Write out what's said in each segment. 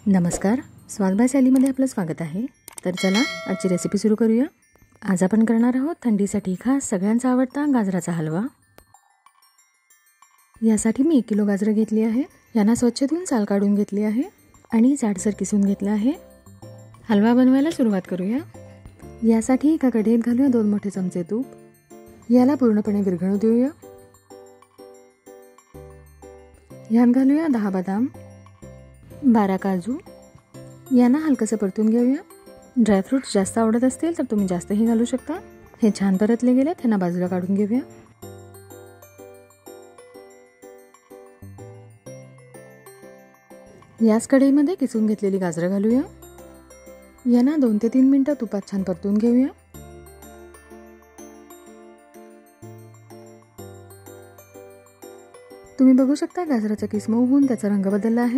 नमस्कार, स्वाद बाय सॅलीमध्ये आपलं स्वागत आहे। तर चला आजची रेसिपी सुरू करूया। आज आपण करणार आहोत थंडीसाठी खास सगळ्यांचा आवडता गाजराचा हलवा। यासाठी मी 1 किलो गाजर घेतली आहे। यांना स्वच्छ धुवून साल काढून घेतली आहे आणि जाडसर किसून घेतला आहे। हलवा बनवायला सुरुवात करूया। यासाठी एका कढईत घालूया 2 मोठे चमचे तूप। याला पूर्णपणे विरघळू देऊया। यात घालूया 10 बदाम, 12 काजू। यांना हलकसं परतून घेऊया। ड्रायफ्रूट्स जास्त आवडत असतील तर तुम्ही जास्तही घालू शकता। हे छान परतले गेले, त्यांना बाजूला काढून घेऊया। याच कढईमध्ये किसून घेतलेली गाजरं घालूया। यांना 2 ते 3 मिनिटं तुपात छान परतून घेऊया। तुम्ही बघू शकता गाजराचा किस मऊ होऊन त्याचा रंग बदलला आहे।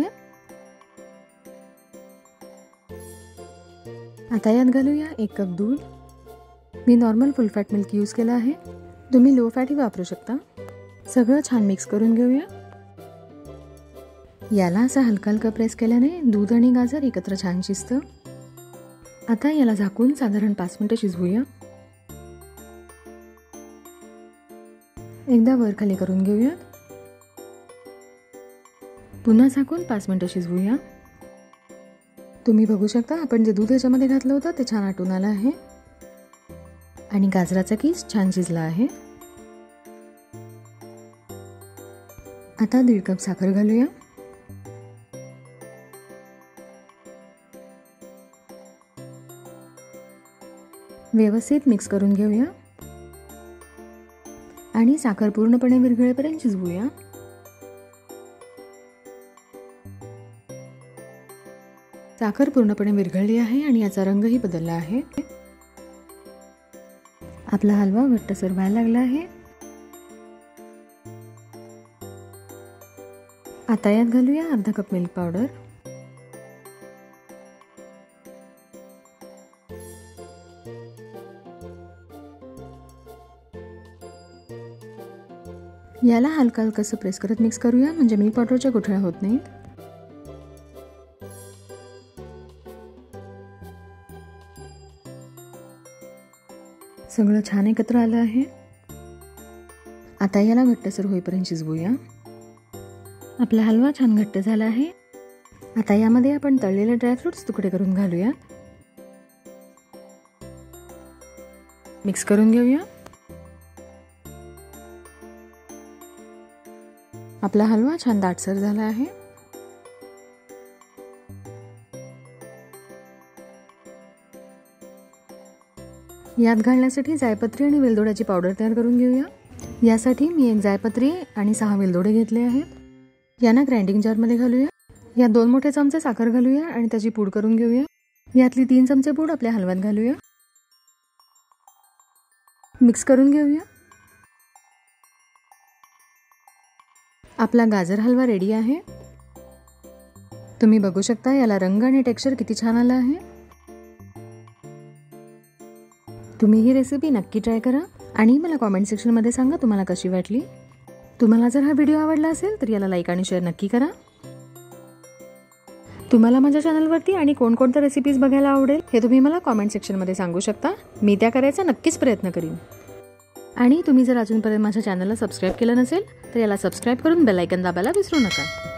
आता यात घालूया 1 कप दूध। मी normal full fat milk use केला आहे, तुम्ही लो फॅट ही वापरू शकता। सगळं छान मिक्स करून घेऊया। याला असं हलका हलका प्रेस केल्याने दूध आणि गाजर एकत्र छान शिजतं। आता याला झाकून साधारण 5 मिनिटं शिजवूया। एकदा वर खाली करून घेऊया। पुन्हा झाकून 5 मिनिटं शिजवूया। तुम्ही बघू शकता आपण जे दूध याच्यामध्ये घातलं होतं ते छान आटून आलं आहे आणि गाजराचा किस छान शिजला आहे। आता 1.5 कप साखर घालूया। व्यवस्थित मिक्स करून घेऊया आणि साखर पूर्णपणे विरघळेपर्यंत शिजवूया। साखर पूर्णपणे विरघळली आहे आणि याचा रंगही बदलला आहे। आपला हलवा घट्टसर व्हायला लागला आहे। आता यात घालूया अर्धा कप मिल्क पावडर। याला हलका हलकसं प्रेस करत मिक्स करूया, म्हणजे मिल्क पावडरच्या गुठळ्या होत नाहीत। सगळं छान एकत्र आलं आहे। आता याला घट्टसर होईपर्यंत शिजवूया। आपला हलवा छान घट्ट झाला आहे। आता यामध्ये आपण तळलेले ड्रायफ्रुट्स तुकडे करून घालूया। मिक्स करून घेऊया। आपला हलवा छान दाटसर झाला आहे। यात घालण्यासाठी जायपत्री आणि वेलदोड्याची पावडर तयार करून घेऊया। यासाठी मी 1 जायपत्री आणि 6 वेलदोडे घेतले आहेत। यांना ग्राइंडिंग जारमध्ये घालूया। यात 2 मोठे चमचे साखर घालूया आणि त्याची पूड करून घेऊया। यातली 3 चमचे पूड आपल्या हलव्यात घालूया। मिक्स करून घेऊया। आपला गाजर हलवा रेडी आहे। तुम्ही बघू शकता याला रंग आणि टेक्स्चर किती छान आलं आहे। तुम्ही ही रेसिपी नक्की ट्राय करा आणि मला कमेंट सेक्शन मध्ये सांगा तुम्हाला कशी वाटली। तुम्हाला जर हा व्हिडिओ आवडला असेल तर याला लाईक आणि शेअर नक्की करा। तुम्हाला माझ्या चॅनलवरती आणि कोणकोणत्या रेसिपीज बघायला आवडेल हे तुम्ही मला कमेंट सेक्शन मध्ये सांगू शकता। मी त्या करायचा नक्कीच प्रयत्न करीन। आणि तुम्ही जर अजूनपर्यंत माझ्या चॅनलला सबस्क्राइब केलं नसेल तर याला सबस्क्राइब करून बेल आयकॉन दाबायला विसरू नका।